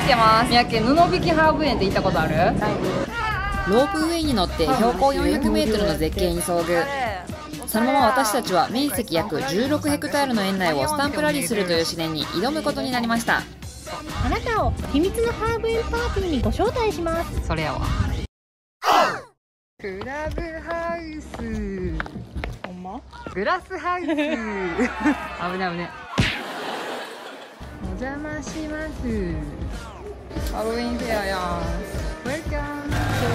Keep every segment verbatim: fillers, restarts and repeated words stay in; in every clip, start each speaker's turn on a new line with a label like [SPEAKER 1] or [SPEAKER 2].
[SPEAKER 1] てます。三宅、布引きハーブ園って行ったことある？
[SPEAKER 2] ロープウェイに乗って標高 よんひゃくメートル の絶景に遭遇。そのまま私たちは面積約じゅうろくヘクタールの園内をスタンプラリーするという試練に挑むことになりました。
[SPEAKER 3] あなたを秘密のハーブ園パーティーにご招待します。
[SPEAKER 1] それやわ。クラブハウス。
[SPEAKER 3] ほんま？
[SPEAKER 1] グラスハウス。危ない危ない。お邪魔します。ハロウィンフェアやん。ウェルカム。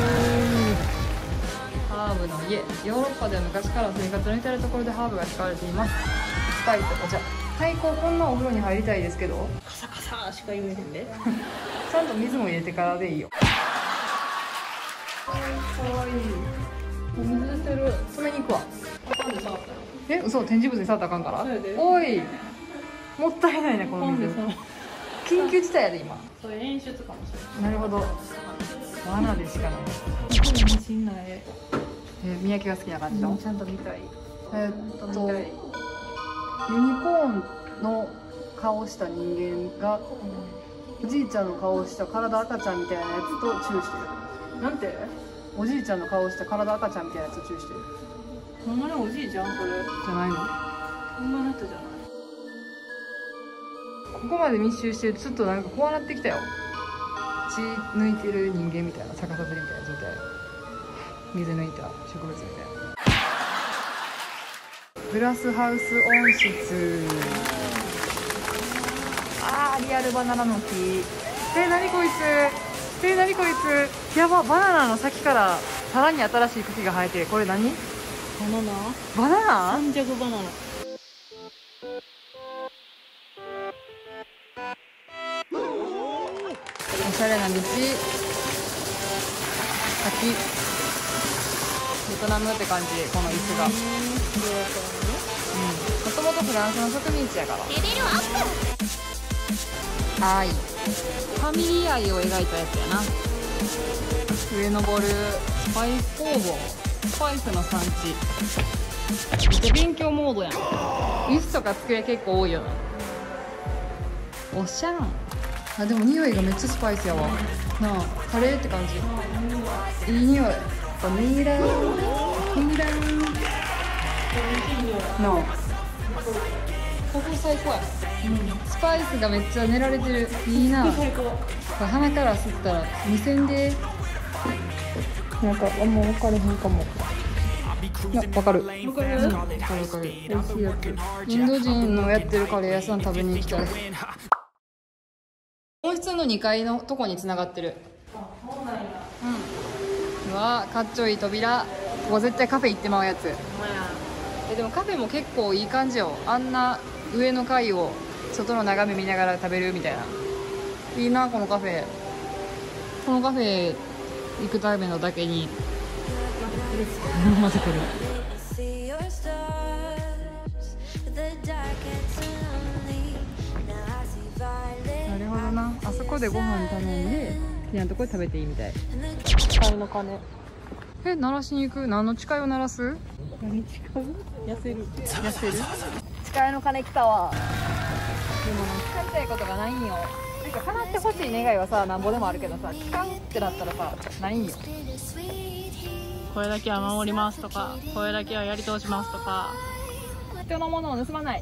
[SPEAKER 1] ハーブの家。ヨーロッパでは昔から生活の至る所でハーブが使われています。スパイス、お茶。最高、こんなお風呂に入りたいですけど。
[SPEAKER 3] カサカサしか言えへんで。
[SPEAKER 1] ちゃんと水も入れてからでいいよ。かわいい。お水出てる。止めに行くわ。え、嘘、展示物に触ったらあかんから。おい。もったいないね、この水。緊急事態やで、今。
[SPEAKER 3] それ演出かもしれない。
[SPEAKER 1] なるほど。罠でしかない。
[SPEAKER 3] しんない。
[SPEAKER 1] え、三宅が好きな感じの。
[SPEAKER 3] ちゃんと見たい。
[SPEAKER 1] えっと。ユニコーンの顔した人間が。おじいちゃんの顔した体赤ちゃんみたいなやつとチューしてる。なんて。おじいちゃんの顔した体赤ちゃんみたいなやつとチューしてる。
[SPEAKER 3] ほんまにおじいちゃん、それ。
[SPEAKER 1] じゃないの。
[SPEAKER 3] ほんまの人じゃない。
[SPEAKER 1] ここまで密集してるとちょっとなんか怖なってきたよ。血抜いてる人間みたいな、逆さずりみたいな状態。水抜いた植物みたいな。グラスハウス温室。あー、リアルバナナの木。え、なにこいつ。え、なにこいつ。やば、バナナの先からさらに新しい茎が生えてる。これ何？
[SPEAKER 3] バナナ？
[SPEAKER 1] バナナ？
[SPEAKER 3] 三尺バナナ。
[SPEAKER 1] おしゃれな道。滝。ベトナムって感じ、この椅子が。もともとフランスの植民地やから。愛。ファミリー愛を描いたやつやな。上登るスパイス工房。スパイスの産地。めっちゃ勉強モードやん。椅子とか机結構多いよな。おしゃん。あ、でも匂いがめっちゃスパイスやわなあ。カレーって感じ。いい匂い。バニラニラなあ。ここ最高や、うん、スパイスがめっちゃ練られてる。いいな。これ鼻から吸ったらにせんでなんかあんま分かれへんかも。いや、分かる分かる分かる分かる。美味しいやつ。インド人のやってるカレー屋さん食べに行きたい。温室のにかいのとこに繋がってる。うん。うわー、かっちょいい扉。ここ絶対カフェ行ってまうやつ。え、でもカフェも結構いい感じよ。あんな上の階を外の眺め見ながら食べるみたいな。いいな、このカフェ。このカフェ行くためのだけにまた来る。なるほどな。あそこでご飯頼んで好きなとこで食べていいみたい。
[SPEAKER 3] 誓いの鐘。
[SPEAKER 1] え、鳴らしに行く。何の誓いを鳴らす？
[SPEAKER 3] 何誓う？痩せる。
[SPEAKER 1] 痩せる。誓いの鐘来たわ。でも誓いたいことがないんよ。なんか叶ってほしい願いはさ、なんぼでもあるけどさ、誓うってなったらさ、ないんよ。
[SPEAKER 3] これだけは守りますとか、これだけはやり通しますとか。
[SPEAKER 1] 人のものを盗まない。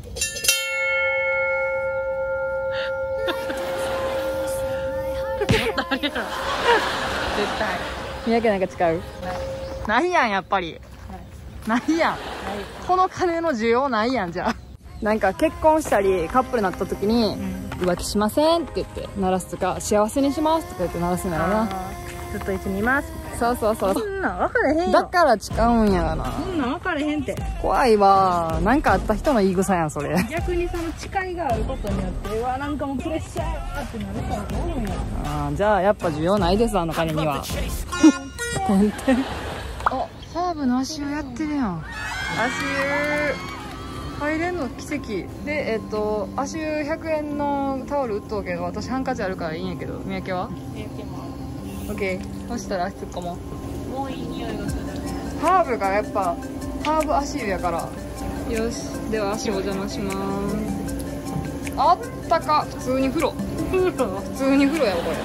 [SPEAKER 3] あげろ。絶対。
[SPEAKER 1] 三宅なんか誓う？ないやん、やっぱり。ないやん。この金の需要ないやん、じゃあ。なんか結婚したりカップルになった時に、うん、浮気しませんって言って鳴らすとか、幸せにしますとか言って鳴らすんだろうな。
[SPEAKER 3] ずっと一緒にいます。
[SPEAKER 1] そうそうそう。
[SPEAKER 3] そんなん分かれへんよ。
[SPEAKER 1] だから誓うんやがな。
[SPEAKER 3] そんなん分かれへんって。
[SPEAKER 1] 怖いわ。なんかあった人の言い草やん、それ。
[SPEAKER 3] 逆にその誓いがあることによって、うわ、なんかもうプレッシャーやってなるからおるんや。
[SPEAKER 1] ああ、じゃあやっぱ需要ないです、あの金には。てんてん。あ、ハーブの足湯やってるやん。足湯入れんの奇跡で、えっと足湯ひゃくえんのタオル売っとうけど、私ハンカチあるからいいんやけど。三宅は？
[SPEAKER 3] 三宅も
[SPEAKER 1] オッケー。そしたら足突っ込も
[SPEAKER 3] う。もういい匂いがするね。
[SPEAKER 1] ハーブがやっぱハーブ足湯やから。よし、では足お邪魔します。あったったか。普通に風呂。
[SPEAKER 3] 風呂
[SPEAKER 1] 普通に風呂やろこれ。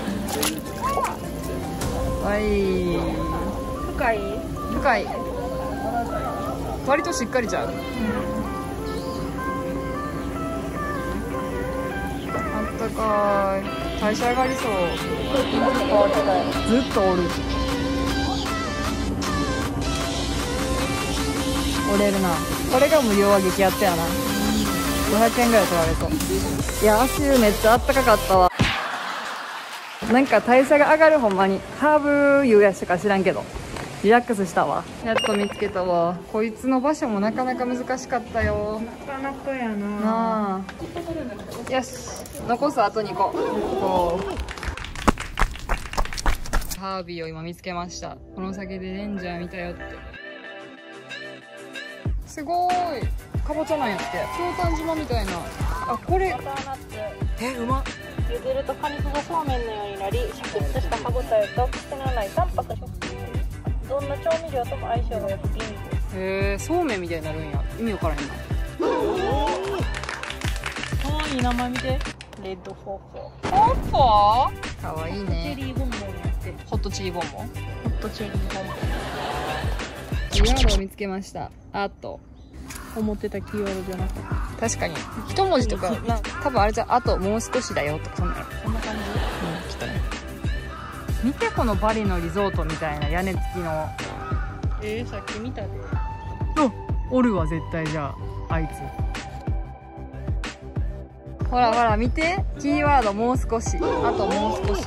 [SPEAKER 1] はい。
[SPEAKER 3] 深い
[SPEAKER 1] 深い。割としっかりちゃう。あったかい。代謝上がりそう。ずっとおる。折れるな。これが無料は激アツやな。ごひゃくえんぐらい取られそう。いや、足湯めっちゃあったかかったわ。なんか代謝が上がる。ほんまにハーブ湯やしか知らんけどリラックスしたわ。やっと見つけたわ。こいつの場所もなかなか難しかったよ。
[SPEAKER 3] なかなかやな。
[SPEAKER 1] なあ、よし、残すあとにここうハービーを今見つけました。この先でレンジャー見たよって。すごーい。かぼちゃなんやって。京丹島みたいな。あ、これえ、うまっ。
[SPEAKER 3] 茹でると果肉がそうめんのようになり、シャキッとした歯ごたえと癖のない淡白食感。どんな調味料とも相性が良く便利です。
[SPEAKER 1] へえ、そうめんみたいになるんや。意味わからへんな。
[SPEAKER 3] かわいい名前見て。レッドフォーフォー。
[SPEAKER 1] フォーフォー。かわいい
[SPEAKER 3] チェ
[SPEAKER 1] ね。
[SPEAKER 3] リーボンボンやって。
[SPEAKER 1] ホットチリボンボン。
[SPEAKER 3] ホットチェリーボンボン。
[SPEAKER 1] キーワードを見つけました。あと。
[SPEAKER 3] 思ってたキーワードじゃなかった。
[SPEAKER 1] 確かに。一文字とか、な、多分あれじゃ、あともう少しだよとか、そんなの。
[SPEAKER 3] そんな感じ。
[SPEAKER 1] うん、きっとね。見てこのバリのリゾートみたいな屋根付きの。
[SPEAKER 3] えー、さっき見たで。
[SPEAKER 1] お、おるわ絶対。じゃああいつほらほら見て、キーワードもう少し、あともう少し。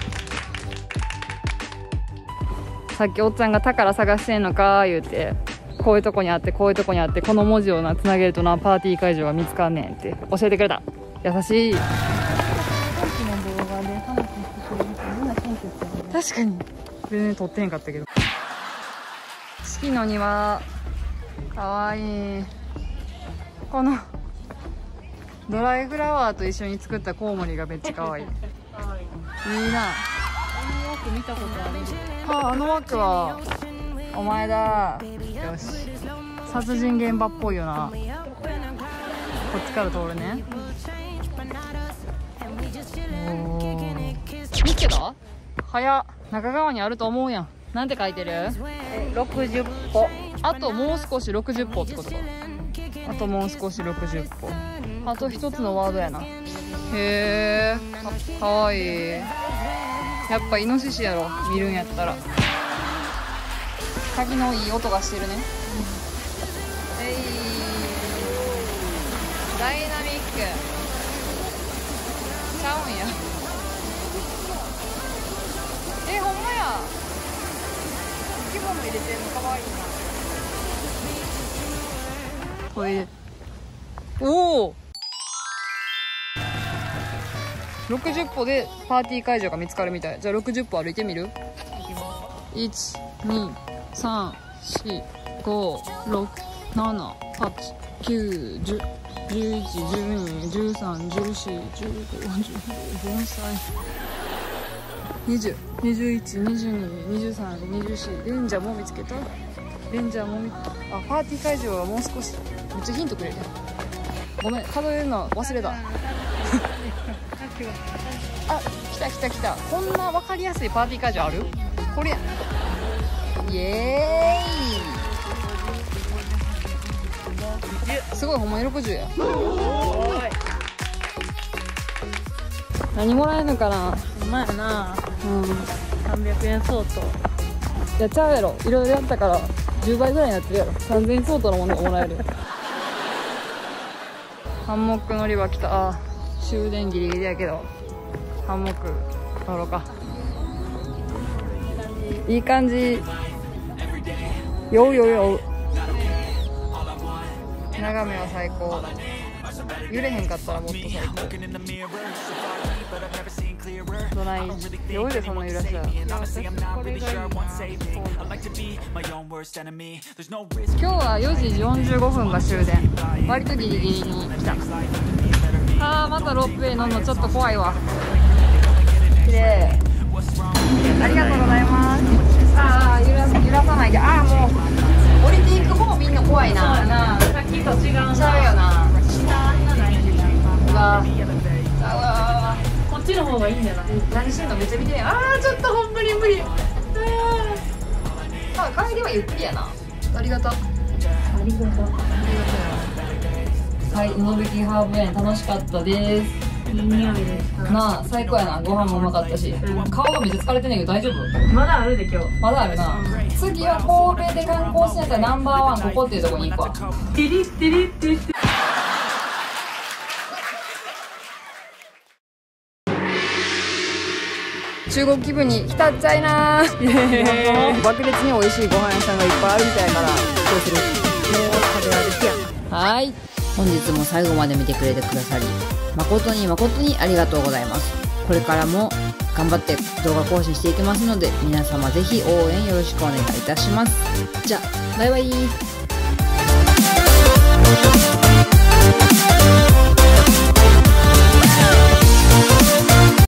[SPEAKER 1] さっきおっちゃんが宝探してんのか言うて、こういうとこにあってこういうとこにあって、この文字をなつなげるとなパーティー会場が見つかんねんって教えてくれた。優しい。確かに全然撮ってへんかったけど。四季の庭かわいい。このドライフラワーと一緒に作ったコウモリがめっちゃかわいい。いいな。
[SPEAKER 3] あの枠見たことある。
[SPEAKER 1] はあ、あの枠はお前だ。よし、殺人現場っぽいよな。こっちから通るね。おー、見つけた。早っ。中川にあると思うやん。なんて書いてる。
[SPEAKER 3] ろくじゅっぽ。
[SPEAKER 1] あともう少しろくじゅっぽってことか。あともう少しろくじゅっぽ。あと一つのワードやな。へえ、かかわいい。やっぱイノシシやろ、見るんやったら。鍵のいい音がしてるね。えい、ダイナミックちゃうんや。え、ほんまや。生き物入れてんのかわいいな。これおお、ろくじゅっぽでパーティー会場が見つかるみたい。じゃあろくじゅっぽ歩いてみる。いち、に、さん、し、ご、ろく、なな、はち、きゅう、じゅう、じゅういち、じゅうに、じゅうさん、じゅうよん、じゅうご、じゅうご、盆栽、にじゅう、にじゅういち、にじゅうに、にじゅうさん、にじゅうよん。レンジャーも見つけた。レンジャーも見つけた。あ、パーティー会場はもう少し。めっちゃヒントくれる。ごめん、数えるの忘れた。あ、来た来た来た。こんな分かりやすいパーティー会場ある？これや。イエーイ。すごい、ほんまにろくじゅうや。何もらえるのかな。
[SPEAKER 3] うまいな。
[SPEAKER 1] うん、
[SPEAKER 3] さんびゃくえん相当。
[SPEAKER 1] やっちゃうやろ。いろいろやったからじゅうばいぐらいになってるやろ。さんぜんえん相当のものがもらえる。ハンモック乗り場来た。あ、終電ギリギリやけどハンモック乗ろうか。いい感じ。ようようよう。眺めは最高。揺れへんかったらもっと最高。どないようでそんな揺らしたら。今日はよじよんじゅうごふんが終電。割とギリギリに来た。あー、またロープウェイ乗るのちょっと怖いわ。綺麗。ありがとうございます。あー、揺ら、揺らさないで。あー、もう降りていく方みんな怖いな。
[SPEAKER 3] さっきと違うな。
[SPEAKER 1] ちゃうよな。
[SPEAKER 3] 下あんなないんじゃんか。
[SPEAKER 1] うわ、 何してんのめっちゃ見てね。あーちょっとほんまに無理。あーまあ帰りはゆっくりやな。ありがとう。ありがとう。ありがとう。はい、うのぶきハーブ園楽しかったです。
[SPEAKER 3] いい匂いでした。
[SPEAKER 1] なあ最高やな。ご飯もうまかったし、顔がめっちゃ疲れてんねんけど大丈夫？
[SPEAKER 3] まだあるで今日。
[SPEAKER 1] まだあるな。次は神戸で観光しなやったらナンバーワンここっていうとこに行くわ。
[SPEAKER 3] テリッテリッテリッテ
[SPEAKER 1] 中国気分に浸っちゃいなー。爆裂に美味しいご飯屋さんがいっぱいあるみたいからそうする。もう食べられるやん。はい、
[SPEAKER 2] 本日も最後まで見てくれてくださり誠に誠にありがとうございます。これからも頑張って動画更新していきますので、皆様ぜひ応援よろしくお願いいたします。じゃあバイバイ。